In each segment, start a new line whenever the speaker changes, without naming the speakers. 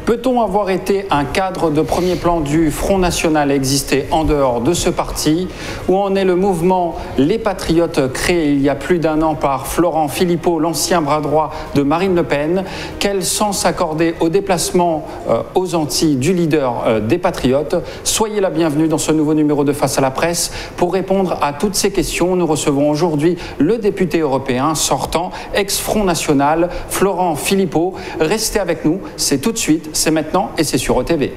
Peut-on avoir été un cadre de premier plan du Front National à exister en dehors de ce parti? Où en est le mouvement Les Patriotes, créé il y a plus d'1 an par Florent Philippot, l'ancien bras droit de Marine Le Pen? Quel sens accorder au déplacement aux Antilles du leader des Patriotes? Soyez la bienvenue dans ce nouveau numéro de Face à la presse. Pour répondre à toutes ces questions, nous recevons aujourd'hui le député européen sortant, ex-Front National, Florent Philippot. Restez avec nous, c'est tout de suite, c'est maintenant et c'est sur OTV.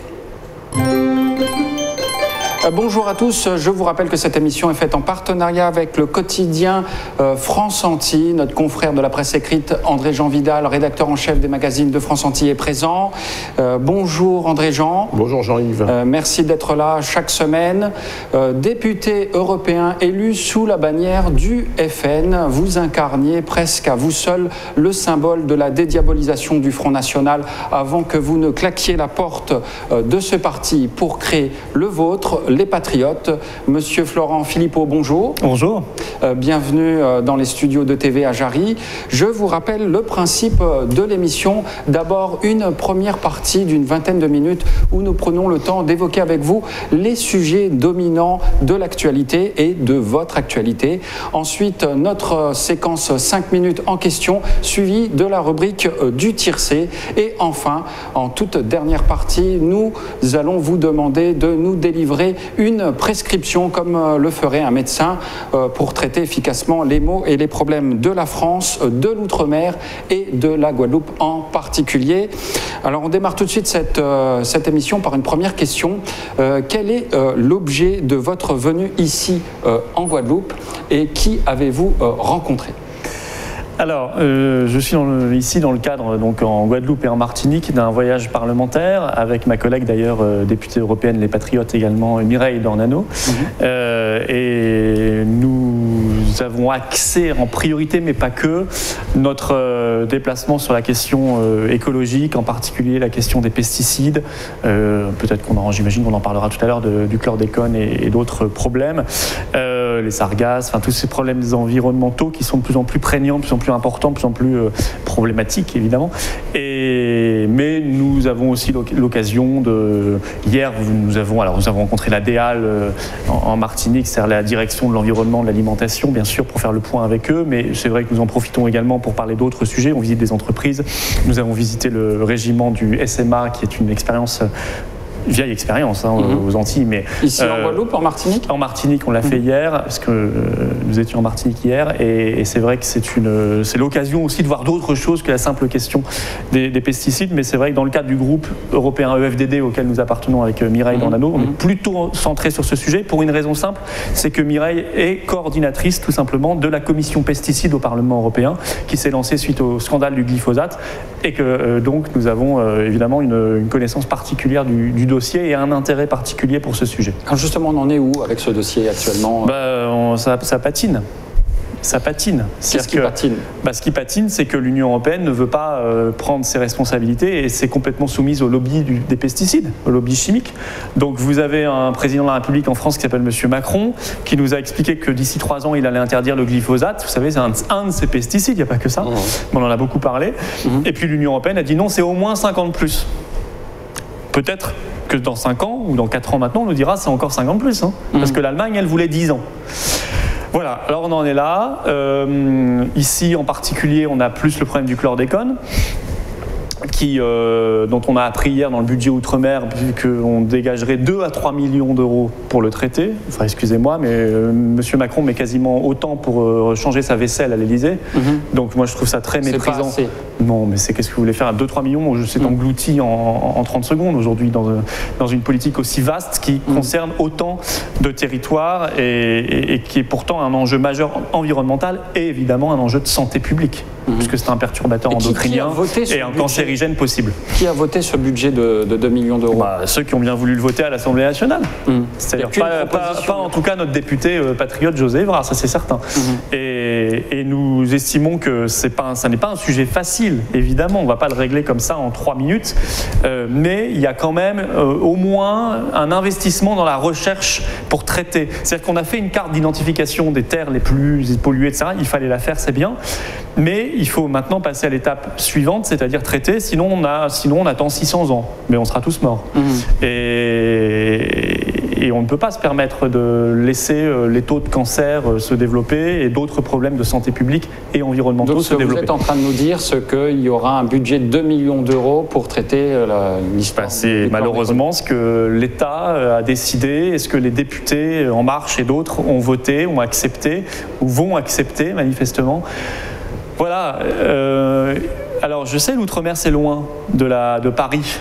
Bonjour à tous, je vous rappelle que cette émission est faite en partenariat avec le quotidien France Antilles. Notre confrère de la presse écrite, André-Jean Vidal, rédacteur en chef des magazines de France Antilles, est présent. Bonjour André-Jean.
Bonjour Jean-Yves.
Merci d'être là chaque semaine. Député européen élu sous la bannière du FN, vous incarniez presque à vous seul le symbole de la dédiabolisation du Front National avant que vous ne claquiez la porte de ce parti pour créer le vôtre, les Patriotes. Monsieur Florent Philippot, bonjour.
Bonjour.
Bienvenue dans les studios de TV à Jarry. Je vous rappelle le principe de l'émission. D'abord, une première partie d'une vingtaine de minutes où nous prenons le temps d'évoquer avec vous les sujets dominants de l'actualité et de votre actualité. Ensuite, notre séquence 5 minutes en question, suivie de la rubrique du tiercé. Et enfin, en toute dernière partie, nous allons vous demander de nous délivrer une prescription comme le ferait un médecin pour traiter efficacement les maux et les problèmes de la France, de l'outre-mer et de la Guadeloupe en particulier. Alors on démarre tout de suite cette émission par une première question. Quel est l'objet de votre venue ici en Guadeloupe et qui avez-vous rencontré ?
Alors, je suis ici dans le cadre, donc en Guadeloupe et en Martinique, d'un voyage parlementaire avec ma collègue d'ailleurs, députée européenne, les Patriotes également, Mireille Dornano. Et nous avons axé en priorité, mais pas que, notre déplacement sur la question écologique, en particulier la question des pesticides. Peut-être j'imagine qu'on en parlera tout à l'heure du chlordécone et d'autres problèmes. Les sargasses, enfin tous ces problèmes environnementaux qui sont de plus en plus prégnants, de plus en plus importants, de plus en plus problématiques évidemment. Mais nous avons aussi l'occasion hier nous avons rencontré la DEAL en Martinique, c'est-à-dire la direction de l'environnement, de l'alimentation, bien sûr, pour faire le point avec eux. Mais c'est vrai que nous en profitons également pour parler d'autres sujets. On visite des entreprises. Nous avons visité le régiment du SMA, qui est une vieille expérience aux Antilles. Mais,
ici en Guadeloupe, en Martinique ?
En Martinique, on l'a fait hier, parce que nous étions en Martinique hier, et c'est vrai que c'est l'occasion aussi de voir d'autres choses que la simple question des pesticides, mais c'est vrai que dans le cadre du groupe européen EFDD auquel nous appartenons avec Mireille Dornano, on est plutôt centré sur ce sujet pour une raison simple, c'est que Mireille est coordinatrice tout simplement de la commission pesticides au Parlement européen qui s'est lancée suite au scandale du glyphosate, et que donc nous avons évidemment une connaissance particulière du dossier et un intérêt particulier pour ce sujet.
Alors justement, on en est où avec ce dossier actuellement ?
Ça patine. Ça patine.
Qu'est-ce qui patine ?
Ce qui patine, c'est que l'Union européenne ne veut pas prendre ses responsabilités et c'est complètement soumise au lobby des pesticides, au lobby chimique. Donc vous avez un président de la République en France qui s'appelle M. Macron, qui nous a expliqué que d'ici 3 ans, il allait interdire le glyphosate. Vous savez, c'est un de ces pesticides, il n'y a pas que ça. On en a beaucoup parlé. Et puis l'Union européenne a dit non, c'est au moins 50 plus. Peut-être que dans 5 ans ou dans 4 ans maintenant, on nous dira c'est encore 50 plus. Parce que l'Allemagne, elle voulait 10 ans. Voilà, alors on en est là. Ici, en particulier, on a plus le problème du chlordécone, dont on a appris hier dans le budget Outre-mer, qu'on dégagerait 2 à 3 millions d'euros pour le traiter. Enfin, excusez-moi, mais M. Macron met quasiment autant pour changer sa vaisselle à l'Elysée. Donc moi, je trouve ça très méprisant. Non, mais qu'est-ce que vous voulez faire à 2-3 millions? C'est englouti en 30 secondes aujourd'hui dans une politique aussi vaste qui concerne autant de territoires et qui est pourtant un enjeu majeur environnemental et évidemment un enjeu de santé publique, puisque c'est un perturbateur endocrinien et un cancérigène possible.
Qui a voté ce budget de 2 millions d'euros?
Ceux qui ont bien voulu le voter à l'Assemblée nationale. C'est-à-dire pas en tout cas notre député patriote José Évra, ça c'est certain. Et nous estimons que ça n'est pas un sujet facile facile, évidemment, on ne va pas le régler comme ça en 3 minutes, mais il y a quand même au moins un investissement dans la recherche pour traiter. C'est-à-dire qu'on a fait une carte d'identification des terres les plus polluées, etc. Il fallait la faire, c'est bien, mais il faut maintenant passer à l'étape suivante, c'est-à-dire traiter, sinon on attend 600 ans, mais on sera tous morts. Et on ne peut pas se permettre de laisser les taux de cancer se développer et d'autres problèmes de santé publique et environnementaux se développer.
Vous êtes en train de nous dire qu'il y aura un budget de 2 millions d'euros pour traiter l'histoire.
C'est malheureusement ce que l'État a décidé et ce que les députés En Marche et d'autres ont voté, ont accepté ou vont accepter manifestement. Voilà. Alors je sais, l'outre-mer c'est loin de Paris,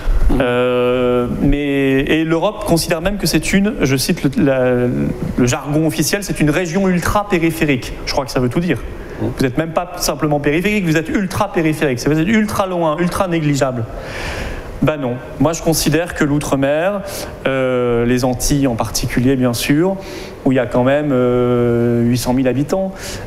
et l'Europe considère même que c'est je cite le jargon officiel, c'est une région ultra-périphérique. Je crois que ça veut tout dire. Vous n'êtes même pas simplement périphérique, vous êtes ultra-périphérique, vous êtes ultra loin, ultra négligeable. Ben non, moi je considère que l'outre-mer, les Antilles en particulier bien sûr, où il y a quand même 800 000 habitants,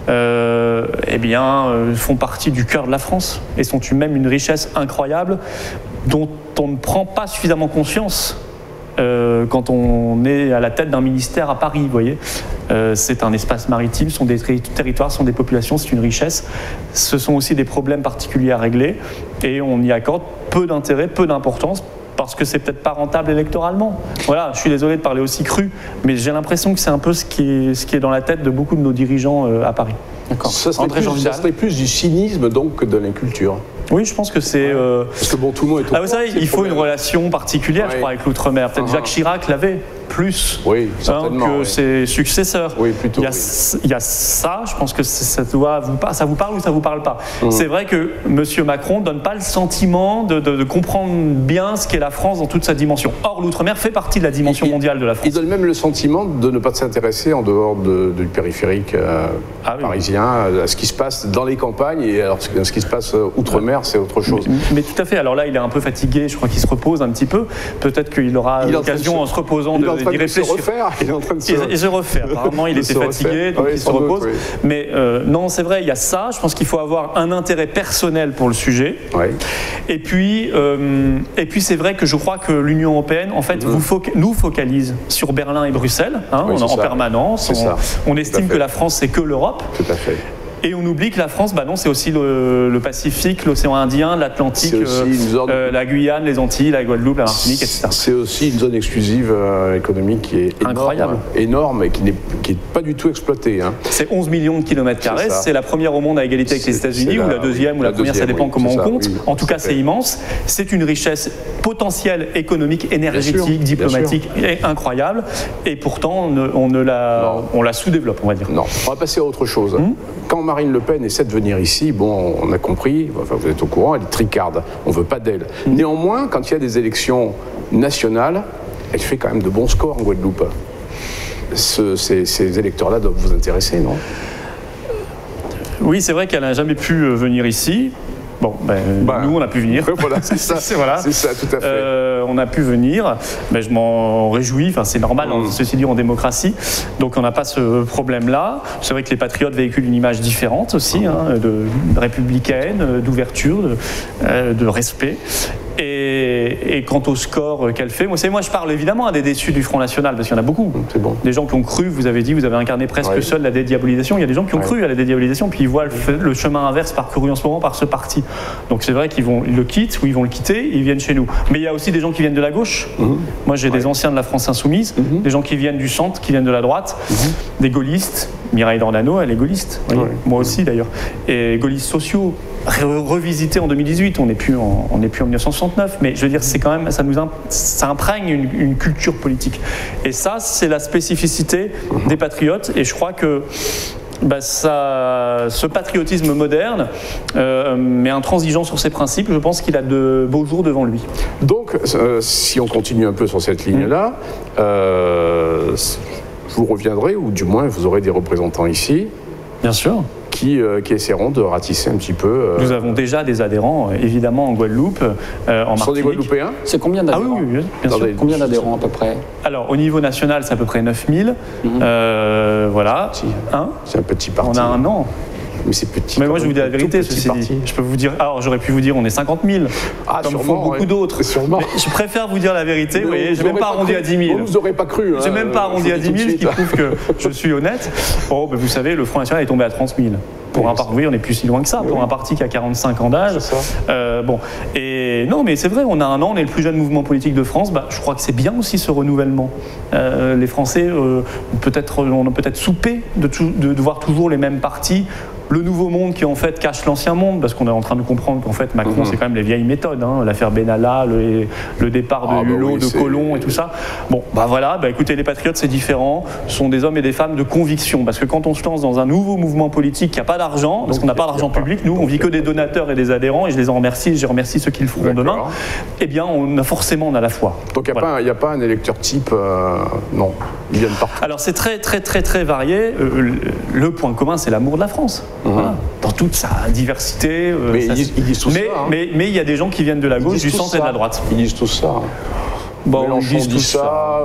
font partie du cœur de la France et sont même une richesse incroyable dont on ne prend pas suffisamment conscience quand on est à la tête d'un ministère à Paris, vous voyez. C'est un espace maritime, ce sont des territoires, ce sont des populations, c'est une richesse. Ce sont aussi des problèmes particuliers à régler et on y accorde peu d'intérêt, peu d'importance, parce que c'est peut-être pas rentable électoralement. Voilà, je suis désolé de parler aussi cru, mais j'ai l'impression que c'est un peu ce qui est dans la tête de beaucoup de nos dirigeants à Paris.
D'accord. Ça serait plus du cynisme donc que de l'inculture.
Oui, je pense que c'est...
Parce que bon, tout le monde est au
vous savez, il faut une relation particulière, je crois, avec l'outre-mer. Peut-être Jacques Chirac l'avait plus que ses successeurs.
Oui, plutôt.
Il y a ça, je pense que ça vous parle ou ça vous parle pas. C'est vrai que M. Macron ne donne pas le sentiment de comprendre bien ce qu'est la France dans toute sa dimension. Or, l'outre-mer fait partie de la dimension mondiale de la France.
Il donne même le sentiment de ne pas s'intéresser en dehors du périphérique parisien à ce qui se passe dans les campagnes, et alors ce qui se passe outre-mer, c'est autre chose.
Mais tout à fait. Alors là, il est un peu fatigué, je crois qu'il se repose un petit peu. Peut-être qu'il aura l'occasion en se reposant d'y réfléchir.
Il est en train de se
refait. Apparemment, il était fatigué, donc il se repose. Oui. Mais non, c'est vrai, il y a ça. Je pense qu'il faut avoir un intérêt personnel pour le sujet. Oui. Et puis c'est vrai que je crois que l'Union européenne, en fait, nous focalise sur Berlin et Bruxelles, en permanence. On estime que la France, c'est que l'Europe.
Tout à fait.
Et on oublie que la France, c'est aussi le Pacifique, l'océan Indien, l'Atlantique, la Guyane, les Antilles, la Guadeloupe, la Martinique, etc.
C'est aussi une zone exclusive économique qui est énorme et qui n'est pas du tout exploitée.
C'est 11 millions de kilomètres carrés, c'est la première au monde à égalité avec les États-Unis, ou la deuxième, ou la première, ça dépend comment on compte. En tout cas, c'est immense. C'est une richesse potentielle économique, énergétique, diplomatique incroyable. Et pourtant, on la sous-développe, on va dire.
Non, on va passer à autre chose. Quand Marine Le Pen essaie de venir ici, on a compris, vous êtes au courant, elle est tricarde, on ne veut pas d'elle. Néanmoins, quand il y a des élections nationales, elle fait quand même de bons scores en Guadeloupe. Ces électeurs-là doivent vous intéresser, non?
Oui, c'est vrai qu'elle n'a jamais pu venir ici. Nous, on a pu venir.
Voilà, c'est ça. C'est ça, tout à fait.
On a pu venir, mais je m'en réjouis. Enfin, c'est normal, ceci dit, en démocratie. Donc, on n'a pas ce problème-là. C'est vrai que les patriotes véhiculent une image différente aussi, de républicaine, d'ouverture, de respect. Et quant au score qu'elle fait, moi je parle évidemment à des déçus du Front National, parce qu'il y en a beaucoup.
C'est bon.
Des gens qui ont cru, vous avez dit, vous avez incarné presque seul la dédiabolisation. Il y a des gens qui ont cru à la dédiabolisation, puis ils voient le chemin inverse parcouru en ce moment par ce parti. Donc c'est vrai qu'ils le quittent, ou ils vont le quitter, ils viennent chez nous. Mais il y a aussi des gens qui viennent de la gauche. Moi j'ai des anciens de la France Insoumise, des gens qui viennent du centre, qui viennent de la droite, des gaullistes. Mireille Dornano, elle est gaulliste. Moi aussi d'ailleurs. Et gaullistes sociaux, revisités en 2018. On n'est plus en 1969. Mais je veux dire, c'est quand même, ça imprègne une culture politique. Et ça, c'est la spécificité des patriotes. Et je crois que ce patriotisme moderne, mais intransigeant sur ses principes, je pense qu'il a de beaux jours devant lui.
Donc, si on continue un peu sur cette ligne-là, vous reviendrez, ou du moins vous aurez des représentants ici.
Bien sûr.
Qui essaieront de ratisser un petit peu.
Nous avons déjà des adhérents, évidemment, en Guadeloupe, en Martinique.
Ce sont des Guadeloupéens?
C'est combien d'adhérents?
Oui, bien sûr.
Combien d'adhérents à peu près?
Alors, au niveau national, c'est à peu près 9000. Voilà.
C'est un petit parti.
On a un an.
Mais c'est petit.
Mais moi, je vous dis la vérité, ceci dit. Je peux vous dire, alors j'aurais pu vous dire, on est 50 000, comme font beaucoup d'autres. Mais je préfère vous dire la vérité, vous voyez, je n'ai même pas arrondi à 10 000.
Vous ne nous aurez pas cru.
Je n'ai même pas arrondi à 10 000, ce qui prouve que je suis honnête. Bon, ben, vous savez, le Front National est tombé à 30 000. Pour un parti, oui, on n'est plus si loin que ça. Pour un parti qui a 45 ans d'âge. Bon, et non, mais c'est vrai, on a un an, on est le plus jeune mouvement politique de France. Bah, je crois que c'est bien aussi ce renouvellement. Les Français on a peut-être soupé de voir toujours les mêmes partis. Le nouveau monde qui en fait cache l'ancien monde, parce qu'on est en train de comprendre qu'en fait Macron c'est quand même les vieilles méthodes, hein, l'affaire Benalla, le départ de Hulot, de Collomb et tout ça. Bon, bah voilà, bah écoutez, les patriotes c'est différent, ce sont des hommes et des femmes de conviction, parce que quand on se lance dans un nouveau mouvement politique qui n'a pas d'argent, parce qu'on n'a pas d'argent public, nous on vit que des donateurs et des adhérents, et je les en remercie, je remercie ceux qui le feront demain, eh bien on a la foi. Donc
il n'y a pas un électeur type, non, ils viennent partout.
Alors c'est très varié, le point commun c'est l'amour de la France. Voilà. Dans toute sa diversité.
Mais ils disent tout ça.
Mais il y a des gens qui viennent de la gauche, du centre et de la droite.
Ils disent tout ça. Bon, Mélenchon dit ça.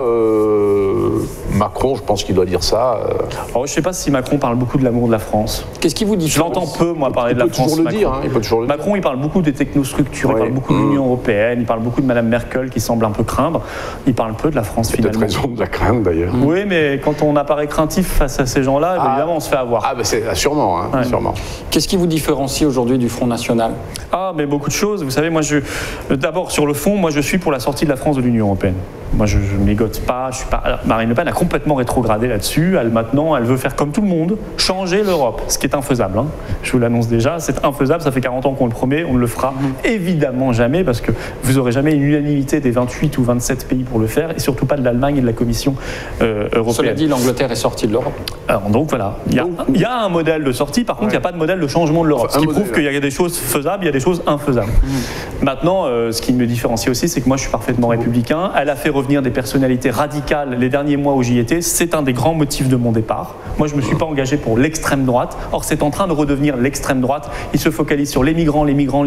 Macron, je pense qu'il doit dire ça.
Alors, je ne sais pas si Macron parle beaucoup de l'amour de la France.
Qu'est-ce qui vous dit?
Je l'entends peu, moi, parler de la France.
Il peut toujours le dire.
Macron, il parle beaucoup des technostructures, il parle beaucoup de l'Union européenne, il parle beaucoup de Mme Merkel, qui semble un peu craindre. Il parle peu de la France, finalement.
Il a peut-être raison de la craindre, d'ailleurs.
Oui, mais quand on apparaît craintif face à ces gens-là, évidemment, on se fait avoir.
Ah, ben sûrement, hein, sûrement.
Qu'est-ce qui vous différencie aujourd'hui du Front National?
Ah, mais beaucoup de choses. Vous savez, moi, d'abord, sur le fond, moi, je suis pour la sortie de la France de l'Union européenne. Moi, je ne mégote pas, je suis pas. Alors, Marine Le Pen a complètement rétrogradé là-dessus. Maintenant, elle veut faire comme tout le monde, changer l'Europe, ce qui est infaisable. Hein. Je vous l'annonce déjà, c'est infaisable. Ça fait 40 ans qu'on le promet, on ne le fera évidemment jamais, parce que vous n'aurez jamais une unanimité des 28 ou 27 pays pour le faire, et surtout pas de l'Allemagne et de la Commission européenne.
Cela dit, l'Angleterre est sortie de l'Europe.
Alors, donc voilà, il y a un modèle de sortie. Par contre, il n'y a pas de modèle de changement de l'Europe, ce qui prouve qu'il y a des choses faisables, il y a des choses infaisables. Maintenant, ce qui me différencie aussi, c'est que moi, je suis parfaitement républicain. Elle a fait revenir des personnalités radicales les derniers mois où j'y étais. C'est un des grands motifs de mon départ. Moi, je ne me suis pas engagé pour l'extrême droite. Or, c'est en train de redevenir l'extrême droite. Il se focalise sur les migrants.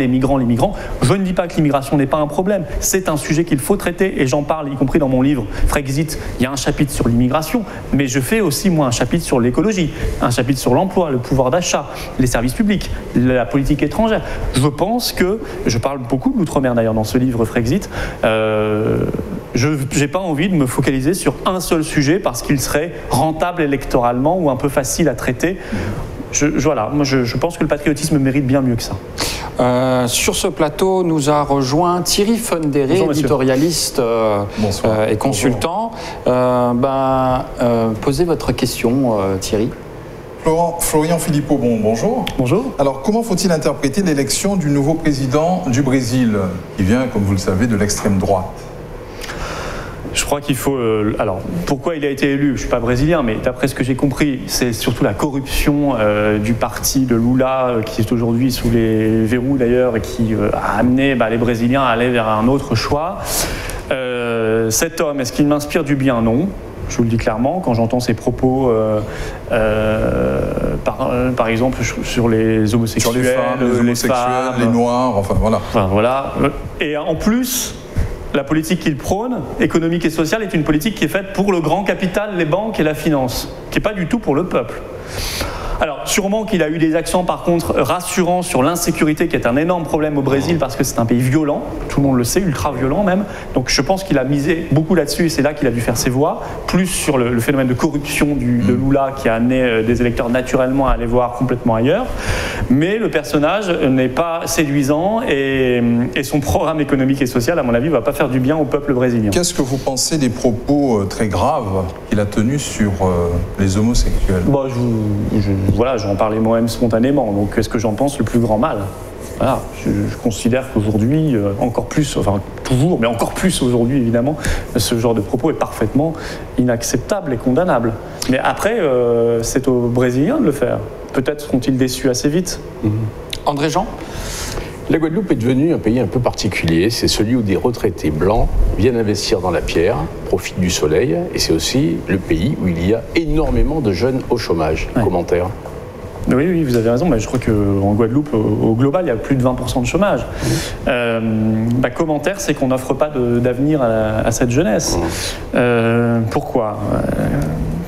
Je ne dis pas que l'immigration n'est pas un problème. C'est un sujet qu'il faut traiter et j'en parle, y compris dans mon livre Frexit. Il y a un chapitre sur l'immigration, mais je fais aussi, moi, un chapitre sur l'écologie, un chapitre sur l'emploi, le pouvoir d'achat, les services publics, la politique étrangère. Je pense que, je parle beaucoup de l'outre-mer d'ailleurs dans ce livre Frexit, je n'ai pas envie de me focaliser sur un seul sujet parce qu'il serait rentable électoralement ou un peu facile à traiter. Voilà, moi je pense que le patriotisme mérite bien mieux que ça.
Sur ce plateau, nous a rejoint Thierry Fundéré, éditorialiste et consultant. Posez votre question, Thierry.
Florian Philippot, bonjour.
Bonjour.
Alors, comment faut-il interpréter l'élection du nouveau président du Brésil, qui vient, comme vous le savez, de l'extrême droite?
Je crois qu'il faut... alors, pourquoi il a été élu? Je ne suis pas brésilien, mais d'après ce que j'ai compris, c'est surtout la corruption du parti de Lula, qui est aujourd'hui sous les verrous d'ailleurs, et qui a amené les Brésiliens à aller vers un autre choix. Cet homme, est-ce qu'il m'inspire du bien? Non. Je vous le dis clairement, quand j'entends ses propos, par exemple, sur les homosexuels,
sur les femmes, les noirs, enfin voilà.
Et en plus, la politique qu'il prône, économique et sociale, est une politique qui est faite pour le grand capital, les banques et la finance, qui n'est pas du tout pour le peuple. Alors, sûrement qu'il a eu des accents, par contre, rassurants sur l'insécurité, qui est un énorme problème au Brésil, parce que c'est un pays violent, tout le monde le sait, ultra violent même. Donc, je pense qu'il a misé beaucoup là-dessus, et c'est là qu'il a dû faire ses voix, plus sur le phénomène de corruption de Lula, qui a amené des électeurs naturellement à aller voir complètement ailleurs. Mais le personnage n'est pas séduisant, et son programme économique et social, à mon avis, ne va pas faire du bien au peuple brésilien.
Qu'est-ce que vous pensez des propos très graves qu'il a tenus sur les homosexuels?
Voilà, j'en parlais moi-même spontanément, donc qu'est-ce que j'en pense? Le plus grand mal. Voilà, je considère qu'aujourd'hui, encore plus, enfin toujours, mais encore plus aujourd'hui évidemment, ce genre de propos est parfaitement inacceptable et condamnable. Mais après, c'est aux Brésiliens de le faire. Peut-être seront-ils déçus assez vite.
André Jean?
La Guadeloupe est devenue un pays un peu particulier. C'est celui où des retraités blancs viennent investir dans la pierre, profitent du soleil, et c'est aussi le pays où il y a énormément de jeunes au chômage.
Ouais.
Commentaire?
Oui, vous avez raison. Mais je crois qu'en Guadeloupe, au global, il y a plus de 20% de chômage. Commentaire, c'est qu'on n'offre pas d'avenir à cette jeunesse. Pourquoi?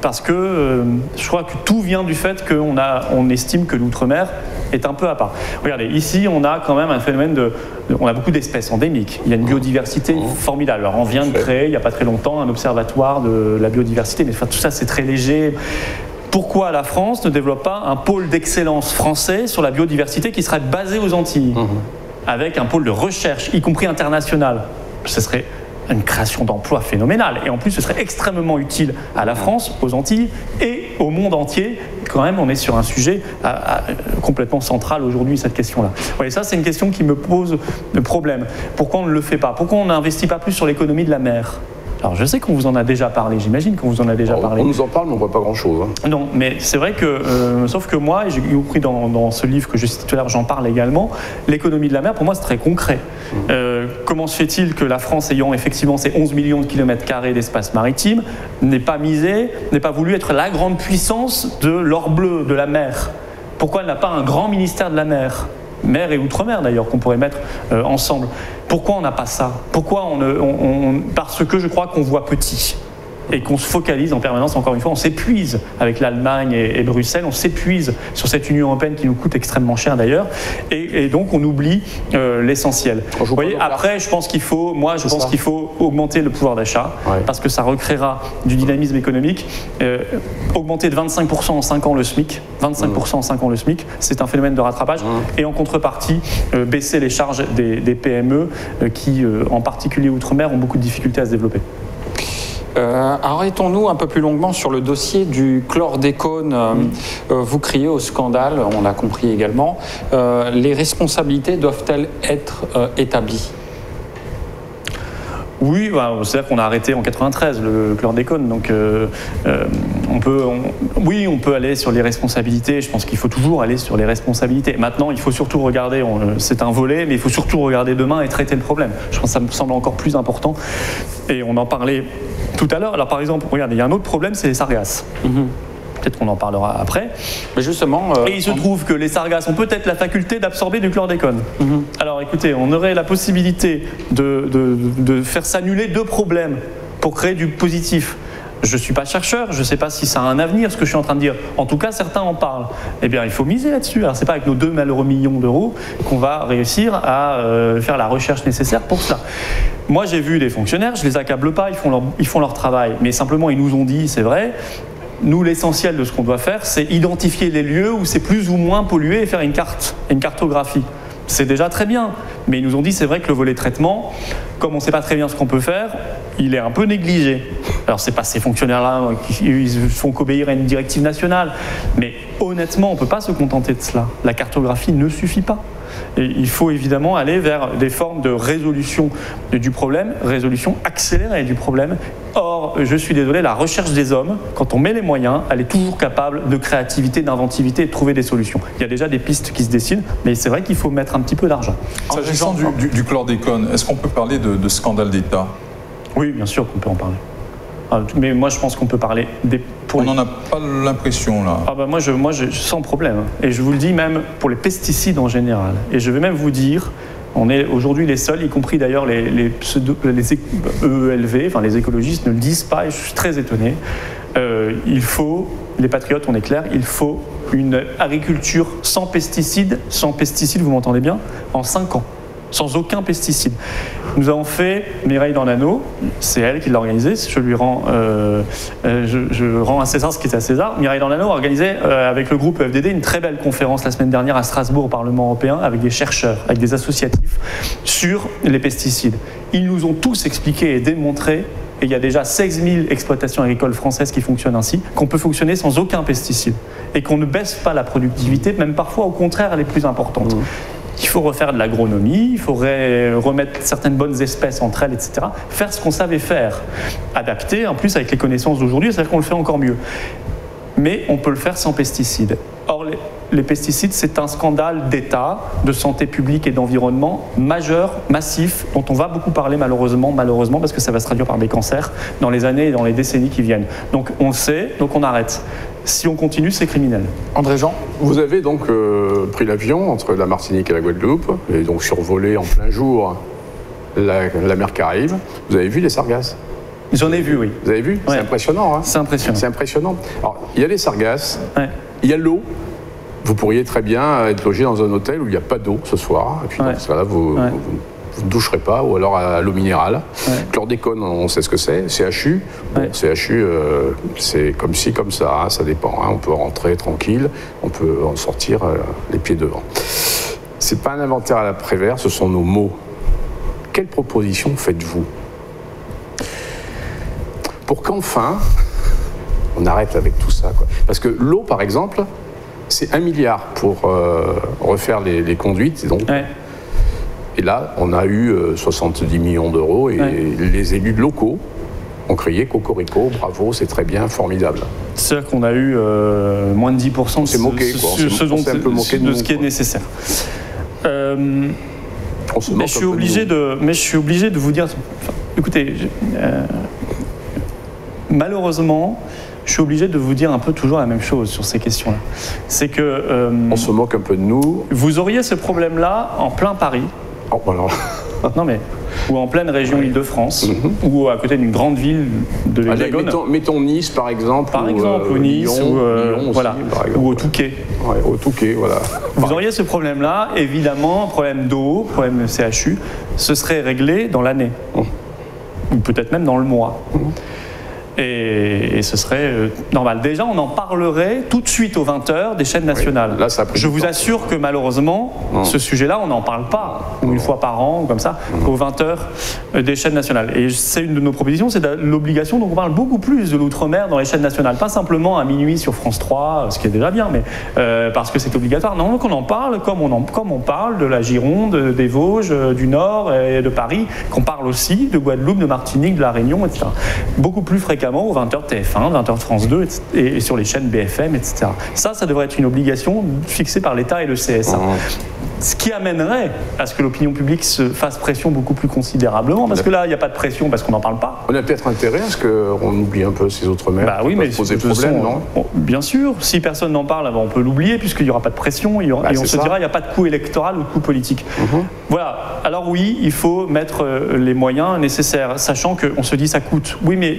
parce que je crois que tout vient du fait qu'on estime que l'outre-mer est un peu à part. Regardez, ici, on a quand même un phénomène on a beaucoup d'espèces endémiques. Il y a une biodiversité formidable. Alors, on vient de créer, il n'y a pas très longtemps, un observatoire de la biodiversité, mais tout ça, c'est très léger. Pourquoi la France ne développe pas un pôle d'excellence français sur la biodiversité qui serait basé aux Antilles, avec un pôle de recherche, y compris international? Ce serait une création d'emplois phénoménale. Et en plus, ce serait extrêmement utile à la France, aux Antilles et au monde entier. Quand même, on est sur un sujet complètement central aujourd'hui, cette question-là. Ouais, ça, c'est une question qui me pose problème. Pourquoi on ne le fait pas? Pourquoi on n'investit pas plus sur l'économie de la mer? Alors, je sais qu'on vous en a déjà parlé, j'imagine qu'on vous en a déjà parlé.
On nous en parle, mais on ne voit pas grand-chose.
Non, mais c'est vrai que, sauf que moi, j'ai compris dans ce livre que je citais tout à l'heure, j'en parle également, l'économie de la mer, pour moi, c'est très concret. Comment se fait-il que la France, ayant effectivement ces 11 millions de kilomètres carrés d'espace maritime, n'ait pas voulu être la grande puissance de l'or bleu, de la mer? Pourquoi elle n'a pas un grand ministère de la mer? Mer et outre-mer d'ailleurs, qu'on pourrait mettre ensemble. Pourquoi on n'a pas ça? Pourquoi parce que je crois qu'on voit petit et qu'on se focalise en permanence, encore une fois, on s'épuise avec l'Allemagne et Bruxelles, on s'épuise sur cette Union européenne qui nous coûte extrêmement cher d'ailleurs, et donc on oublie l'essentiel. Vous voyez, après, je pense qu'il faut augmenter le pouvoir d'achat, parce que ça recréera du dynamisme économique, augmenter de 25% en 5 ans le SMIC, 25% en 5 ans le SMIC, c'est un phénomène de rattrapage, et en contrepartie, baisser les charges des PME qui, en particulier outre-mer, ont beaucoup de difficultés à se développer.
Arrêtons-nous un peu plus longuement sur le dossier du chlordécone. Vous criez au scandale, on l'a compris également. Les responsabilités doivent-elles être établies?
Oui, c'est-à-dire qu'on a arrêté en 93 le chlordécone, donc on peut aller sur les responsabilités. Je pense qu'il faut toujours aller sur les responsabilités. Maintenant, il faut surtout regarder, c'est un volet, mais il faut surtout regarder demain et traiter le problème. Je pense que ça me semble encore plus important. Et on en parlait tout à l'heure. Alors par exemple, regardez, il y a un autre problème, c'est les sargasses. Peut-être qu'on en parlera après.
Mais justement,
et il se trouve que les sargasses ont peut-être la faculté d'absorber du chlordécone. Alors écoutez, on aurait la possibilité de faire s'annuler 2 problèmes pour créer du positif. Je ne suis pas chercheur, je ne sais pas si ça a un avenir, ce que je suis en train de dire. En tout cas, certains en parlent. Eh bien, il faut miser là-dessus. Alors, ce n'est pas avec nos 2 malheureux millions d'euros qu'on va réussir à faire la recherche nécessaire pour cela. Moi, j'ai vu des fonctionnaires, je ne les accable pas, ils font leur travail. Mais simplement, ils nous ont dit, c'est vrai, nous, l'essentiel de ce qu'on doit faire, c'est identifier les lieux où c'est plus ou moins pollué et faire une cartographie. C'est déjà très bien, mais ils nous ont dit, c'est vrai que le volet traitement, comme on ne sait pas très bien ce qu'on peut faire, il est un peu négligé. Alors, c'est pas ces fonctionnaires-là qui font qu'obéir à une directive nationale, mais honnêtement, on ne peut pas se contenter de cela. La cartographie ne suffit pas. Et il faut évidemment aller vers des formes de résolution du problème, résolution accélérée du problème. Or, je suis désolé, la recherche des hommes, quand on met les moyens, elle est toujours capable de créativité, d'inventivité et de trouver des solutions. Il y a déjà des pistes qui se dessinent, mais c'est vrai qu'il faut mettre un petit peu d'argent.
S'agissant du chlordécone, est-ce qu'on peut parler de scandale d'État?
Oui, bien sûr qu'on peut en parler. Mais moi, je pense qu'on peut parler
on n'en a pas l'impression, là.
Moi, sans problème. Et je vous le dis même pour les pesticides en général. Et je vais même vous dire, on est aujourd'hui les seuls, y compris d'ailleurs les EELV, enfin les écologistes ne le disent pas, et je suis très étonné. Il faut, les patriotes, on est clair, il faut une agriculture sans pesticides, vous m'entendez bien, en 5 ans. Sans aucun pesticide. Nous avons fait Mireille Dornano, c'est elle qui l'a organisé, je rends à César ce qui est à César. Mireille Dornano a organisé avec le groupe FDD une très belle conférence la semaine dernière à Strasbourg au Parlement européen avec des chercheurs, avec des associatifs sur les pesticides. Ils nous ont tous expliqué et démontré, et il y a déjà 16 000 exploitations agricoles françaises qui fonctionnent ainsi, qu'on peut fonctionner sans aucun pesticide et qu'on ne baisse pas la productivité, même parfois au contraire elle est plus importante. Il faut refaire de l'agronomie, il faudrait remettre certaines bonnes espèces entre elles, etc. Faire ce qu'on savait faire, adapter, en plus avec les connaissances d'aujourd'hui, c'est-à-dire qu'on le fait encore mieux. Mais on peut le faire sans pesticides. Or, les pesticides, c'est un scandale d'État, de santé publique et d'environnement majeur, massif, dont on va beaucoup parler malheureusement, parce que ça va se traduire par des cancers dans les années et dans les décennies qui viennent. Donc on le sait, donc on arrête. Si on continue, c'est criminel.
André Jean,
vous avez donc pris l'avion entre la Martinique et la Guadeloupe, et donc survolé en plein jour la mer Caraïbe. Vous avez vu les sargasses?
J'en ai vu, oui.
Vous avez vu?
Ouais.
C'est impressionnant. Hein,
c'est impressionnant.
C'est impressionnant. Alors, il y a les sargasses,
Ouais.
il y a l'eau. Vous pourriez très bien être logé dans un hôtel où il n'y a pas d'eau ce soir. Et puis dans ce cas-là, vous ne doucherez pas, ou alors à l'eau minérale. Chlordécone, on sait ce que c'est. CHU, bon, CHU, c'est comme ci, comme ça, hein, ça dépend. Hein. On peut rentrer tranquille, on peut en sortir les pieds devant. C'est pas un inventaire à la Prévert, ce sont nos mots. Quelle proposition faites-vous pour qu'enfin, on arrête avec tout ça, quoi. Parce que l'eau, par exemple, c'est 1 milliard pour refaire les conduites. Donc, et là, on a eu 70 millions d'euros et les élus locaux ont crié cocorico, bravo, c'est très bien, formidable.
C'est-à-dire qu'on a eu moins de 10% de ce qui est nécessaire. Mais je suis obligé de vous dire, écoutez, malheureusement, je suis obligé de vous dire un peu toujours la même chose sur ces questions-là. C'est que...
on se moque un peu de nous.
Vous auriez ce problème-là en plein Paris.
Oh, alors.
Non mais, ou en pleine région Île-de-France, ou à côté d'une grande ville de l'Hexagone.
Mettons Nice, par exemple.
Par exemple, ou Nice,
Lyon,
Lyon
voilà,
aussi, ou au Touquet.
Ouais, au Touquet, voilà.
Vous auriez ce problème-là, évidemment, problème d'eau, problème CHU, ce serait réglé dans l'année, ou peut-être même dans le mois. Et ce serait normal. Déjà, on en parlerait tout de suite aux 20h des chaînes nationales.
Là, ça
je vous assure que malheureusement, ce sujet-là, on n'en parle pas, ou une fois par an, ou comme ça, aux 20h des chaînes nationales. Et c'est une de nos propositions, c'est l'obligation, donc on parle beaucoup plus de l'outre-mer dans les chaînes nationales. Pas simplement à minuit sur France 3, ce qui est déjà bien, mais parce que c'est obligatoire. Non, qu'on en parle comme on parle de la Gironde, des Vosges, du Nord et de Paris, qu'on parle aussi de Guadeloupe, de Martinique, de la Réunion, etc. Beaucoup plus fréquemment aux 20h de TF1, 20h de France 2 et sur les chaînes BFM, etc. Ça devrait être une obligation fixée par l'État et le CSA. Ce qui amènerait à ce que l'opinion publique se fasse pression beaucoup plus considérablement, parce que là, il n'y a pas de pression parce qu'on n'en parle pas.
On a peut-être intérêt à ce qu'on oublie un peu ces autres mers.
Bah oui, mais
poser problème, non ?
Bien sûr, si personne n'en parle, on peut l'oublier puisqu'il n'y aura pas de pression et on se dira il n'y a pas de coût électoral ou de coût politique. Voilà. Alors oui, il faut mettre les moyens nécessaires, sachant qu'on se dit ça coûte. Oui, mais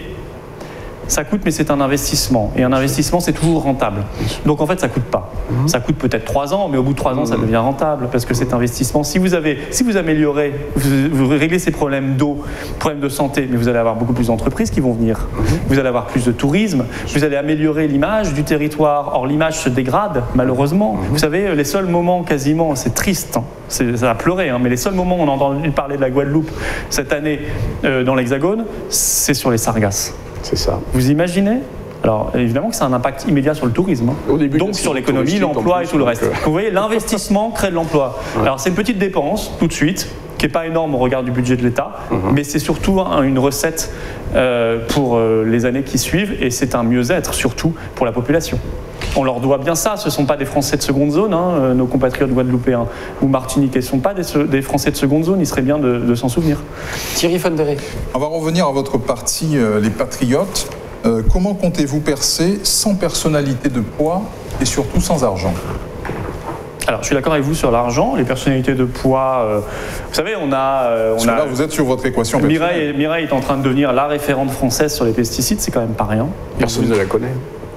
ça coûte, mais c'est un investissement. Et un investissement, c'est toujours rentable. Donc en fait, ça ne coûte pas. Ça coûte peut-être 3 ans, mais au bout de 3 ans, ça devient rentable parce que cet investissement, si vous améliorez, vous réglez ces problèmes d'eau, problèmes de santé, mais vous allez avoir beaucoup plus d'entreprises qui vont venir. Vous allez avoir plus de tourisme. Vous allez améliorer l'image du territoire. Or, l'image se dégrade, malheureusement. Vous savez, les seuls moments quasiment, c'est triste, ça va pleurer, mais les seuls moments où on a entendu parler de la Guadeloupe cette année dans l'Hexagone, c'est sur les sargasses.
C'est ça.
Vous imaginez ? Alors, évidemment que ça a un impact immédiat sur le tourisme,
Au début,
donc sur l'économie, l'emploi et tout le reste. Vous voyez, l'investissement crée de l'emploi. Alors, c'est une petite dépense, tout de suite, qui n'est pas énorme au regard du budget de l'État, mais c'est surtout une recette pour les années qui suivent, et c'est un mieux-être, surtout pour la population. On leur doit bien ça, ce ne sont pas des Français de seconde zone, nos compatriotes guadeloupéens ou martiniquais ne sont pas des Français de seconde zone, il serait bien de s'en souvenir.
Thierry Fonderet.
On va revenir à votre parti, les Patriotes. Comment comptez-vous percer sans personnalité de poids et surtout sans argent ?
Alors, je suis d'accord avec vous sur l'argent, les personnalités de poids. Vous savez,
là, vous êtes sur votre équation personnelle.
Mireille est en train de devenir la référente française sur les pesticides, c'est quand même pas rien.
Personne ne la connaît.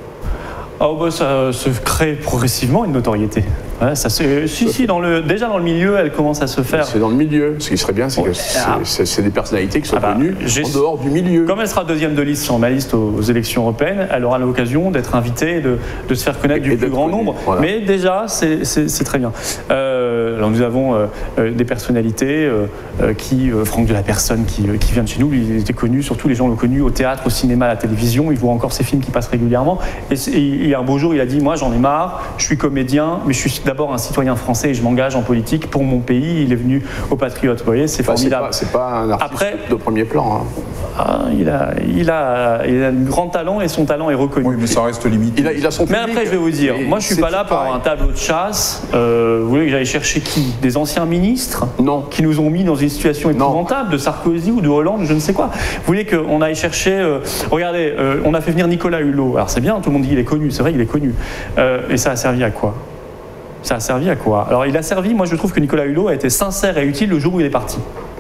Ça se crée progressivement une notoriété. Ouais, déjà dans le milieu, elle commence à se faire.
C'est dans le milieu. Ce qui serait bien, c'est que c'est des personnalités qui sont connues en dehors du milieu.
Comme elle sera deuxième de liste sur ma liste aux élections européennes, elle aura l'occasion d'être invitée, de se faire connaître du plus grand nombre. Voilà. Mais déjà, c'est très bien. Alors nous avons des personnalités Franck de la Personne qui vient de chez nous, il était connu, surtout les gens l'ont connu au théâtre, au cinéma, à la télévision, il voit encore ses films qui passent régulièrement. Et un beau jour, il a dit, moi j'en ai marre, je suis comédien, mais je suis d'abord un citoyen français et je m'engage en politique pour mon pays. Il est venu aux Patriotes, vous voyez, c'est formidable.
C'est pas un artiste de premier plan.
Il a un grand talent et son talent est reconnu.
Oui, mais ça reste limité.
Il a son public.
Mais après, je vais vous dire, moi je suis pas là pour un tableau de chasse. Vous voulez que j'aille chercher qui ? Des anciens ministres ?
Non.
Qui nous ont mis dans une situation épouvantable, de Sarkozy ou de Hollande, je ne sais quoi. Vous voulez qu'on aille chercher... regardez, on a fait venir Nicolas Hulot. Alors c'est bien, tout le monde dit qu'il est connu, c'est vrai qu'il est connu. Et ça a servi à quoi ? Ça a servi à quoi ? Alors il a servi, moi je trouve que Nicolas Hulot a été sincère et utile le jour où il est parti.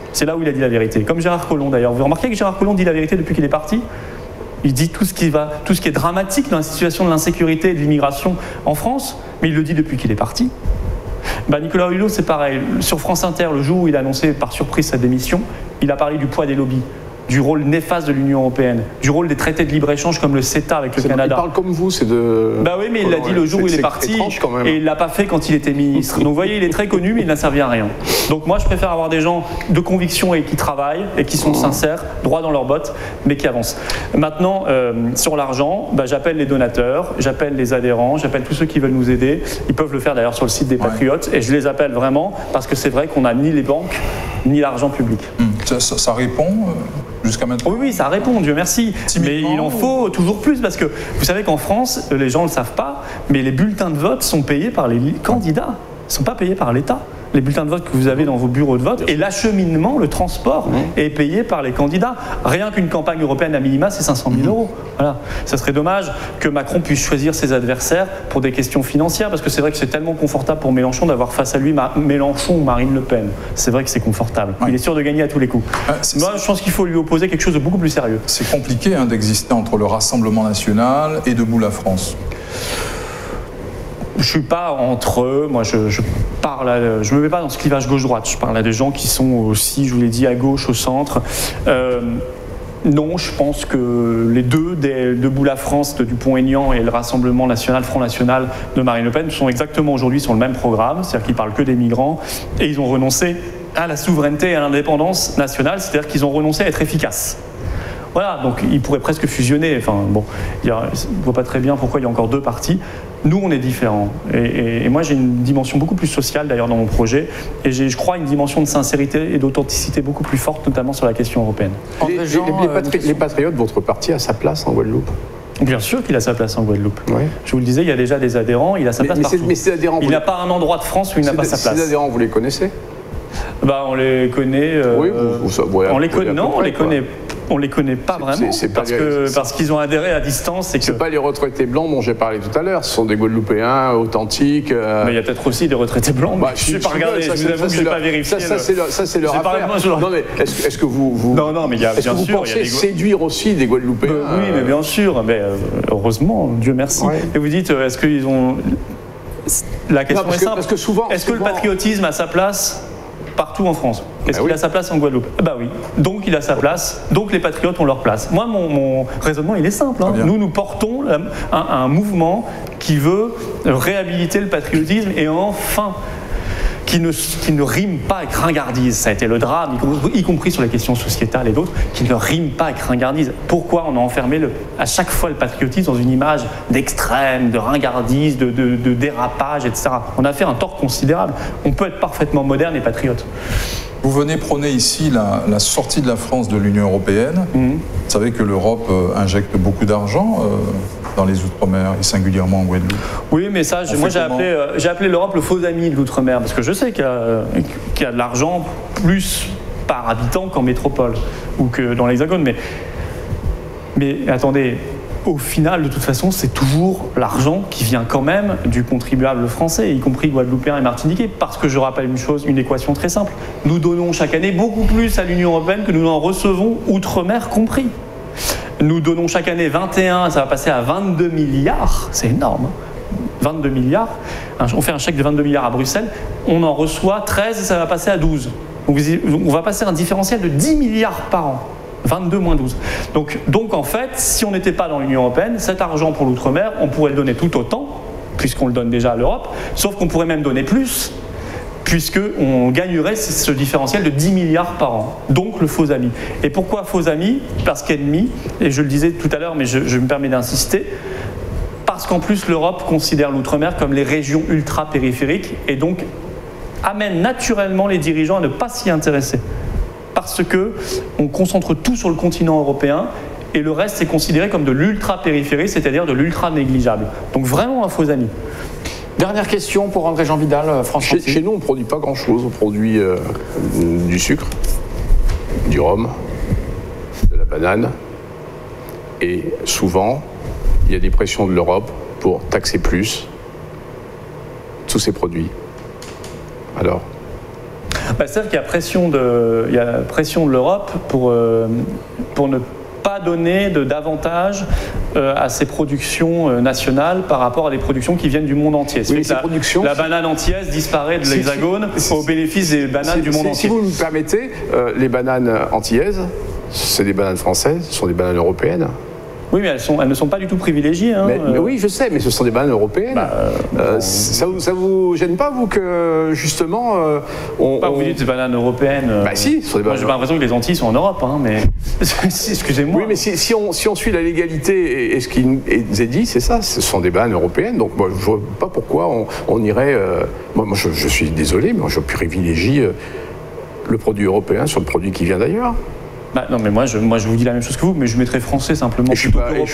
C'est là où il a dit la vérité. Comme Gérard Collomb d'ailleurs. Vous remarquez que Gérard Collomb dit la vérité depuis qu'il est parti? Il dit tout ce qui est dramatique dans la situation de l'insécurité et de l'immigration en France, mais il le dit depuis qu'il est parti. Nicolas Hulot, c'est pareil. Sur France Inter, le jour où il a annoncé par surprise sa démission, il a parlé du poids des lobbies, du rôle néfaste de l'Union européenne, du rôle des traités de libre-échange comme le CETA avec le Canada.
Il parle comme vous, c'est de...
Oui, mais il l'a dit le jour où il est parti, et il ne l'a pas fait quand il était ministre. Donc vous voyez, il est très connu, mais il n'a servi à rien. Donc moi, je préfère avoir des gens de conviction et qui travaillent, et qui sont sincères, droits dans leurs bottes, mais qui avancent. Maintenant, sur l'argent, j'appelle les donateurs, j'appelle les adhérents, j'appelle tous ceux qui veulent nous aider. Ils peuvent le faire d'ailleurs sur le site des Patriotes, et je les appelle vraiment, parce que c'est vrai qu'on n'a ni les banques, ni l'argent public.
Ça répond jusqu'à maintenant?
Oui, ça répond, Dieu merci. Mais il en faut toujours plus, parce que vous savez qu'en France, les gens ne le savent pas, mais les bulletins de vote sont payés par les candidats. Ils ne sont pas payés par l'État. Les bulletins de vote que vous avez dans vos bureaux de vote, et l'acheminement, le transport, est payé par les candidats. Rien qu'une campagne européenne à minima, c'est 500 000 €. Voilà. Ça serait dommage que Macron puisse choisir ses adversaires pour des questions financières, parce que c'est vrai que c'est tellement confortable pour Mélenchon d'avoir face à lui Mélenchon ou Marine Le Pen. C'est vrai que c'est confortable. Il est sûr de gagner à tous les coups. Moi, je pense qu'il faut lui opposer quelque chose de beaucoup plus sérieux.
C'est compliqué d'exister entre le Rassemblement national et Debout la France.
Je ne suis pas entre eux, moi je me mets pas dans ce clivage gauche-droite, je parle à des gens qui sont aussi, je vous l'ai dit, à gauche, au centre. Non, je pense que les deux, Debout la France de Dupont-Aignan et le Rassemblement national, Front National de Marine Le Pen, sont exactement aujourd'hui sur le même programme, c'est-à-dire qu'ils parlent que des migrants, et ils ont renoncé à la souveraineté et à l'indépendance nationale, c'est-à-dire qu'ils ont renoncé à être efficaces. Voilà, donc ils pourraient presque fusionner. Enfin, bon, je ne vois pas très bien pourquoi il y a encore deux partis. Nous, on est différents. Et moi, j'ai une dimension beaucoup plus sociale, d'ailleurs, dans mon projet. Et j'ai, je crois, une dimension de sincérité et d'authenticité beaucoup plus forte, notamment sur la question européenne.
Les Patriotes, votre parti a sa place en Guadeloupe?
Bien sûr qu'il a sa place en Guadeloupe.
Oui.
Je vous le disais, il y a déjà des adhérents, il a sa place partout.
Mais ces adhérents,
il n'a pas un endroit de France où il n'a pas sa place.
Ces adhérents, vous les connaissez?
On les connaît.
Oui,
on les connaît. Non, on les connaît pas vraiment, parce qu'ils ont adhéré à distance.
C'est pas les retraités blancs dont j'ai parlé tout à l'heure, ce sont des Guadeloupéens authentiques.
Mais il y a peut-être aussi des retraités blancs. Je n'ai pas regardé, je vous avoue que je n'ai pas vérifié.
Ça, c'est leur affaire. Non, mais est-ce que vous pensez séduire aussi des Guadeloupéens?
Oui, mais bien sûr. Mais heureusement, Dieu merci. Et vous dites, est-ce qu'ils ont... La question est simple.
Parce que souvent,
est-ce que le patriotisme a sa place partout en France? Est-ce qu'il a sa place en Guadeloupe? Oui. Donc il a sa place, donc les patriotes ont leur place. Moi, mon raisonnement, il est simple. Nous portons un mouvement qui veut réhabiliter le patriotisme et enfin qui ne rime pas avec ringardise. Ça a été le drame, y compris sur les questions sociétales et d'autres, qui ne rime pas avec ringardise. Pourquoi on a enfermé à chaque fois le patriotisme dans une image d'extrême, de ringardise, de dérapage, etc. On a fait un tort considérable. On peut être parfaitement moderne et patriote.
Vous venez prôner ici la sortie de la France de l'Union européenne. Vous savez que l'Europe injecte beaucoup d'argent dans les Outre-mer et singulièrement en Guadeloupe.
Oui, mais ça, moi j'ai appelé l'Europe le faux ami de l'Outre-mer, parce que je sais qu'il y a de l'argent plus par habitant qu'en métropole ou que dans l'Hexagone. Mais attendez, au final, de toute façon, c'est toujours l'argent qui vient quand même du contribuable français, y compris guadeloupéen et martiniquais, parce que je rappelle une équation très simple. Nous donnons chaque année beaucoup plus à l'Union européenne que nous n'en recevons, outre-mer compris. Nous donnons chaque année 21, ça va passer à 22 milliards, c'est énorme, 22 milliards. On fait un chèque de 22 milliards à Bruxelles, on en reçoit 13 et ça va passer à 12. Donc on va passer un différentiel de 10 milliards par an. 22 moins 12. Donc en fait, si on n'était pas dans l'Union européenne, cet argent pour l'outre-mer, on pourrait le donner tout autant, puisqu'on le donne déjà à l'Europe, sauf qu'on pourrait même donner plus, puisqu'on gagnerait ce différentiel de 10 milliards par an. Donc le faux ami. Et pourquoi faux ami? Parce qu'ennemi, et je le disais tout à l'heure, mais je me permets d'insister, parce qu'en plus l'Europe considère l'outre-mer comme les régions ultra-périphériques, et donc amène naturellement les dirigeants à ne pas s'y intéresser. Parce qu'on concentre tout sur le continent européen et le reste est considéré comme de l'ultra-périphérie, c'est-à-dire de l'ultra-négligeable. Donc vraiment un faux ami.
Dernière question pour André-Jean Vidal, Franche-Comté.
Chez nous, on ne produit pas grand-chose. On produit du sucre, du rhum, de la banane. Et souvent, il y a des pressions de l'Europe pour taxer plus tous ces produits. Alors
C'est-à-dire qu'il y a pression de l'Europe pour ne pas donner d'avantage à ces productions nationales par rapport à des productions qui viennent du monde entier.
Oui,
la banane antillaise disparaît de l'Hexagone au bénéfice des bananes du monde entier.
Si vous me permettez, les bananes antillaises, c'est des bananes françaises, ce sont des bananes européennes.
Oui, mais elles ne sont pas du tout privilégiées. Hein,
mais oui, je sais, mais ce sont des bananes européennes. Ça vous gêne pas, vous, que justement...
vous dites des bananes européennes.
Si, ce sont des bananes.
Moi, j'ai pas l'impression que les Antilles sont en Europe, hein, mais excusez-moi.
Oui, mais si on suit la légalité et ce qui est dit, c'est ça, ce sont des bananes européennes. Donc, moi, je vois pas pourquoi on irait... Moi, je suis désolé, mais je privilégie le produit européen sur le produit qui vient d'ailleurs.
Non, mais moi je vous dis la même chose que vous, mais je mettrais français simplement.
Je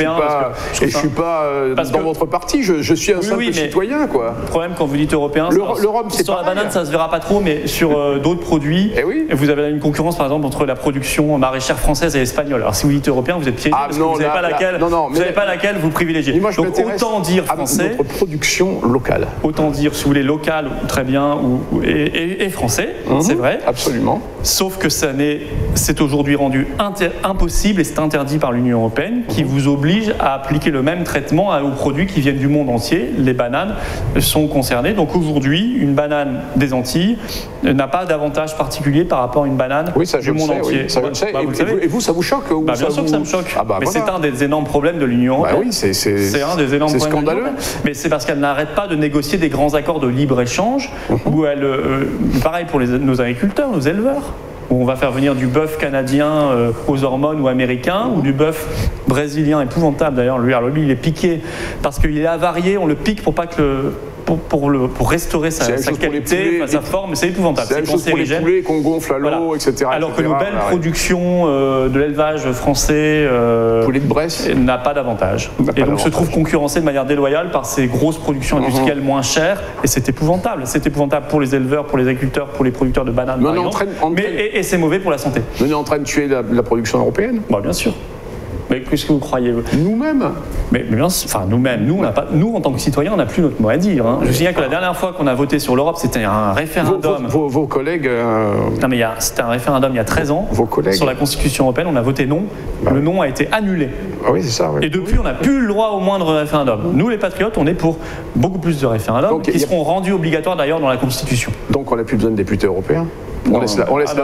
ne suis pas dans votre parti, je suis un simple citoyen, quoi.
Le problème quand vous dites européen,
l'Europe, c'est
sur
pareil.
La banane, ça se verra pas trop, mais sur d'autres produits, vous avez une concurrence par exemple entre la production maraîchère française et espagnole. Alors si vous dites européen, vous êtes piégé parce que vous n'avez pas laquelle vous privilégiez.
Moi,
donc autant dire français.
Notre production locale.
Autant dire, si vous voulez, local, très bien, et français, c'est vrai.
Absolument.
Sauf que c'est aujourd'hui rendu impossible et c'est interdit par l'Union européenne qui vous oblige à appliquer le même traitement aux produits qui viennent du monde entier. Les bananes sont concernées. Donc aujourd'hui, une banane des Antilles n'a pas d'avantage particulier par rapport à une banane du monde entier.
Oui, ça je le sais. Et vous, ça vous choque
bien sûr que ça me choque. Mais c'est un des énormes problèmes de l'Union européenne.
C'est
un des énormes problèmes.
C'est scandaleux.
Mais c'est parce qu'elle n'arrête pas de négocier des grands accords de libre-échange où elle, pareil pour nos agriculteurs, nos éleveurs, où on va faire venir du bœuf canadien aux hormones ou américain, ou du bœuf brésilien épouvantable d'ailleurs. Lui, il est piqué parce qu'il est avarié, on le pique pour pas que pour restaurer sa qualité, sa forme, c'est épouvantable.
C'est la même chose pour les poulets qu'on gonfle à l'eau, etc.
Alors que nos belles productions de l'élevage français
poulet de Bresse
n'a pas d'avantage. Et donc se trouve concurrencé de manière déloyale par ces grosses productions industrielles moins chères, et c'est épouvantable. C'est épouvantable pour les éleveurs, pour les agriculteurs, pour les producteurs de bananes, par exemple. Et c'est mauvais pour la santé.
On est en train de tuer la production européenne.
Bien sûr. Mais qu'est-ce que vous croyez?
Nous-mêmes.
Mais bien, nous-mêmes. Nous, en tant que citoyens, on n'a plus notre mot à dire. Hein. Je me souviens que la dernière fois qu'on a voté sur l'Europe, c'était un référendum.
Vos collègues.
Non, mais c'était un référendum il y a 13 ans.
Vos collègues.
Sur la Constitution européenne, on a voté non. Le non a été annulé.
Oui, c'est ça. Oui.
Et depuis, on n'a plus le droit au moindre référendum. Nous, les patriotes, on est pour beaucoup plus de référendums qui seront rendus obligatoires d'ailleurs dans la Constitution.
Donc, on n'a plus besoin de députés européens. On laisse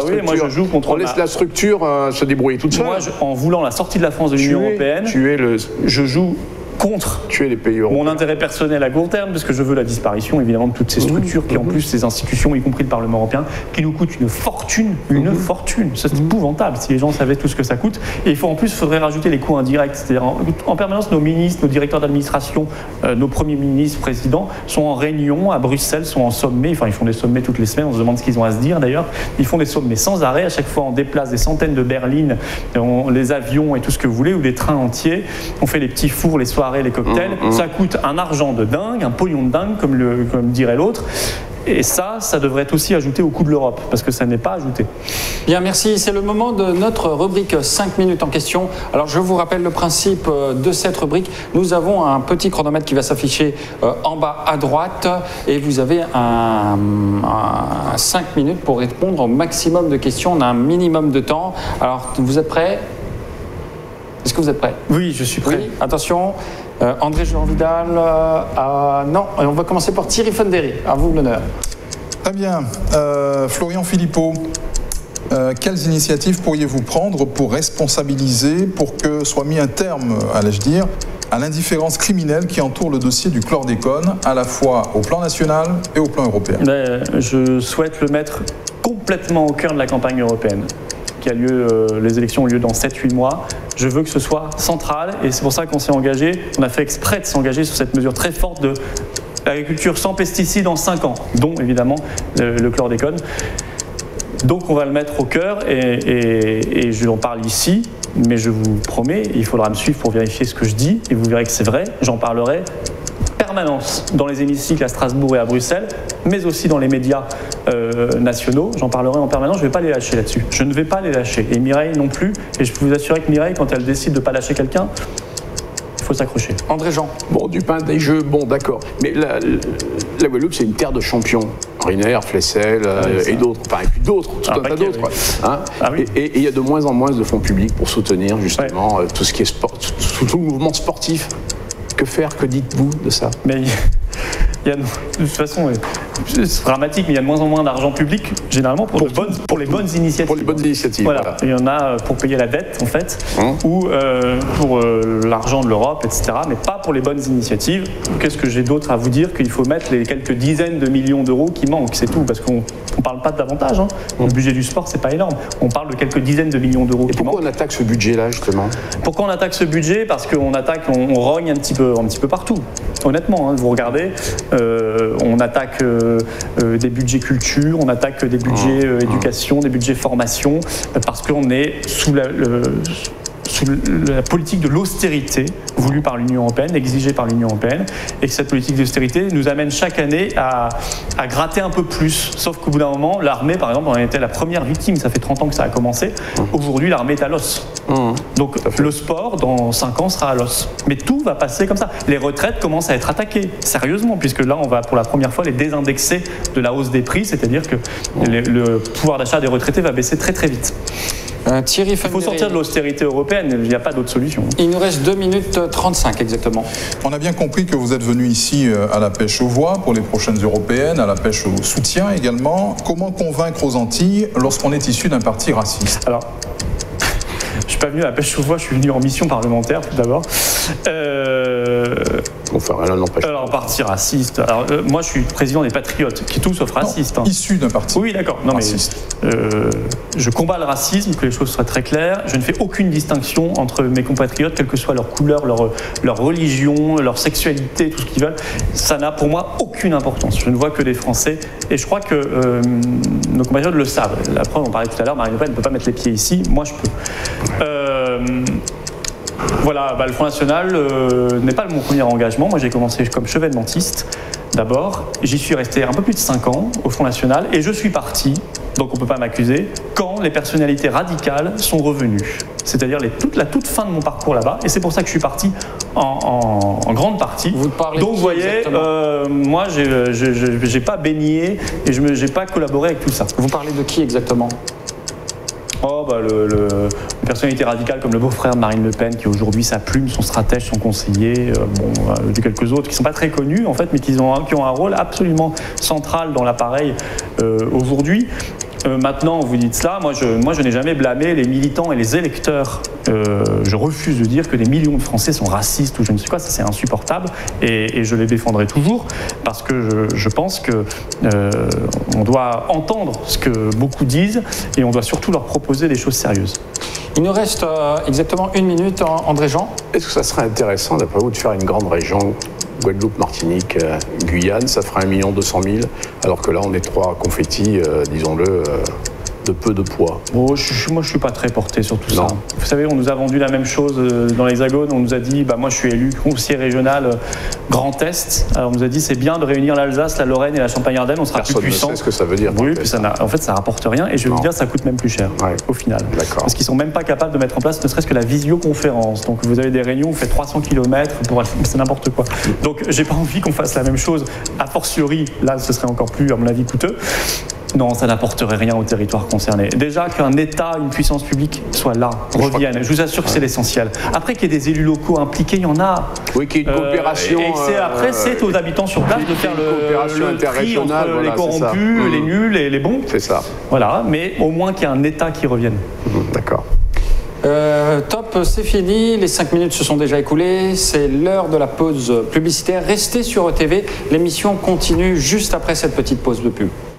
la structure se débrouiller toute seule.
Moi, en voulant la sortie de la France de l'Union européenne, je joue contre
les pays européens.
Mon intérêt personnel à court terme, parce que je veux la disparition évidemment de toutes ces structures qui en plus ces institutions, y compris le Parlement européen, qui nous coûtent une fortune, c'est épouvantable si les gens savaient tout ce que ça coûte. Et en plus, il faudrait rajouter les coûts indirects, c'est-à-dire en permanence nos ministres, nos directeurs d'administration, nos premiers ministres, présidents sont en réunion à Bruxelles, sont en sommet, ils font des sommets toutes les semaines, on se demande ce qu'ils ont à se dire d'ailleurs, ils font des sommets sans arrêt, à chaque fois on déplace des centaines de berlines, les avions et tout ce que vous voulez, ou des trains entiers, on fait les petits fours, les soirées, les cocktails, ça coûte un argent de dingue, un pognon de dingue, comme dirait l'autre. Et ça devrait être aussi ajouté au coût de l'Europe, parce que ça n'est pas ajouté.
Bien, merci. C'est le moment de notre rubrique 5 minutes en question. Alors, je vous rappelle le principe de cette rubrique. Nous avons un petit chronomètre qui va s'afficher en bas à droite, et vous avez 5 minutes pour répondre au maximum de questions. On a un minimum de temps. Alors, vous êtes prêts ? Est-ce que vous êtes prêts?
Oui, je suis prêt.
Oui, attention, André Jean-Vidal, non, on va commencer par Thierry Funderi. À vous l'honneur.
Très bien. Florian Philippot, quelles initiatives pourriez-vous prendre pour responsabiliser, pour que soit mis un terme, allais-je dire, à l'indifférence criminelle qui entoure le dossier du chlordécone, à la fois au plan national et au plan européen?
Je souhaite le mettre complètement au cœur de la campagne européenne. Qui a lieu, les élections ont lieu dans 7-8 mois. Je veux que ce soit central et c'est pour ça qu'on s'est engagé, on a fait exprès de s'engager sur cette mesure très forte de l'agriculture sans pesticides en 5 ans, dont évidemment le chlordécone. Donc on va le mettre au cœur et je en parle ici, mais je vous promets, il faudra me suivre pour vérifier ce que je dis et vous verrez que c'est vrai, j'en parlerai permanence dans les hémicycles à Strasbourg et à Bruxelles, mais aussi dans les médias nationaux. J'en parlerai en permanence, je ne vais pas les lâcher là-dessus. Je ne vais pas les lâcher. Et Mireille non plus. Et je peux vous assurer que Mireille, quand elle décide de ne pas lâcher quelqu'un, Il faut s'accrocher.
André Jean.
Bon, du pain, des jeux, bon, d'accord. Mais la Guadeloupe, c'est une terre de champions. Riner, Flessel et d'autres. Enfin, et puis d'autres, tout un tas d'autres.
Oui.
Hein,
oui.
Et il y a de moins en moins de fonds publics pour soutenir justement tout ce qui est sport, tout le mouvement sportif. Que faire? Que dites-vous de ça?
Mais il y a, de toute façon, c'est dramatique, mais il y a de moins en moins d'argent public, généralement, pour les bonnes initiatives.
Pour les bonnes initiatives.
Voilà. Il y en a pour payer la dette, en fait, ou pour l'argent de l'Europe, etc., mais pas pour les bonnes initiatives. Qu'est-ce que j'ai d'autre à vous dire? Qu'il faut mettre les quelques dizaines de millions d'euros qui manquent, c'est tout, parce qu'on ne parle pas de davantage. Hein. Le budget du sport, c'est pas énorme. On parle de quelques dizaines de millions d'euros qui manquent.
Et pourquoi on attaque ce budget-là, justement?
Pourquoi on attaque ce budget? Parce qu'on attaque, on rogne un petit peu partout. Honnêtement, hein, vous regardez, on attaque des budgets culture, on attaque des budgets éducation, des budgets formation, parce qu'on est sous la politique de l'austérité voulue par l'Union européenne, exigée par l'Union européenne, et que cette politique d'austérité nous amène chaque année à gratter un peu plus. Sauf qu'au bout d'un moment, l'armée, par exemple, on a été la première victime, ça fait 30 ans que ça a commencé. Aujourd'hui, l'armée est à l'os. Donc le sport, dans 5 ans, sera à l'os. Mais tout va passer comme ça. Les retraites commencent à être attaquées, sérieusement, puisque là, on va pour la première fois les désindexer de la hausse des prix, c'est-à-dire que le pouvoir d'achat des retraités va baisser très très vite.
Thierry,
il faut sortir de l'austérité européenne, il n'y a pas d'autre solution.
Il nous reste 2 minutes 35 exactement.
On a bien compris que vous êtes venu ici à la pêche aux voix pour les prochaines européennes, à la pêche au soutien également. Comment convaincre aux Antilles lorsqu'on est issu d'un parti raciste?
Alors, je ne suis pas venu à la pêche aux voix, je suis venu en mission parlementaire tout d'abord. Alors, parti raciste. Alors, moi, je suis président des Patriotes, qui est tout sauf raciste.
Non, issu d'un parti.
Oui, d'accord. Non, raciste. Mais je combats le racisme, que les choses soient très claires. Je ne fais aucune distinction entre mes compatriotes, quelle que soit leur couleur, leur religion, leur sexualité, tout ce qu'ils veulent. Ça n'a pour moi aucune importance. Je ne vois que des Français. Et je crois que nos compatriotes le savent. La preuve, on parlait tout à l'heure, Marine Le Pen ne peut pas mettre les pieds ici. Moi, je peux. Voilà, le Front National n'est pas mon premier engagement. Moi, j'ai commencé comme chevènementiste d'abord. J'y suis resté un peu plus de 5 ans au Front National et je suis parti, donc on ne peut pas m'accuser, quand les personnalités radicales sont revenues. C'est-à-dire la toute fin de mon parcours là-bas. Et c'est pour ça que je suis parti en grande partie.
Vous parlez
donc, vous voyez, moi, je n'ai pas baigné et je n'ai pas collaboré avec tout ça.
Vous parlez de qui exactement ?
Une personnalité radicale comme le beau-frère de Marine Le Pen, qui aujourd'hui sa plume, son stratège, son conseiller, de quelques autres qui ne sont pas très connus en fait, mais qui ont un rôle absolument central dans l'appareil aujourd'hui. Maintenant, vous dites cela, moi je n'ai jamais blâmé les militants et les électeurs. Je refuse de dire que des millions de Français sont racistes ou je ne sais quoi, ça c'est insupportable et je les défendrai toujours parce que je pense que on doit entendre ce que beaucoup disent et on doit surtout leur proposer des choses sérieuses.
Il nous reste exactement 1 minute, André Jean.
Est-ce que ça serait intéressant, d'après vous, de faire une grande région Guadeloupe, Martinique, Guyane, ça fera 1 200 000, alors que là on est 3 confettis, disons-le, de peu de poids.
Moi je ne suis pas très porté sur tout ça. Vous savez, on nous a vendu la même chose dans l'Hexagone, on nous a dit, moi je suis élu conseiller régional Grand Est, alors on nous a dit c'est bien de réunir l'Alsace, la Lorraine et la Champagne-Ardenne, on sera plus puissant.
Personne ne sait ce que ça veut dire.
Oui, puis en fait ça rapporte rien et je vais vous dire ça coûte même plus cher au final. Parce qu'ils ne sont même pas capables de mettre en place ne serait-ce que la visioconférence. Donc vous avez des réunions, vous faites 300 km, c'est n'importe quoi. Donc j'ai pas envie qu'on fasse la même chose, a fortiori, là ce serait encore plus à mon avis coûteux. Non, ça n'apporterait rien au territoire concerné. Déjà qu'un État, une puissance publique soit là, revienne. Je vous assure que c'est l'essentiel. Après qu'il y ait des élus locaux impliqués, il y en a.
Oui, qu'il y ait une coopération.
Et après, c'est aux habitants sur place de faire le tri entre les corrompus, les nuls et les bons.
C'est ça.
Voilà, mais au moins qu'il y ait un État qui revienne.
D'accord.
Top, c'est fini. Les 5 minutes se sont déjà écoulées. C'est l'heure de la pause publicitaire. Restez sur ETV. L'émission continue juste après cette petite pause de pub.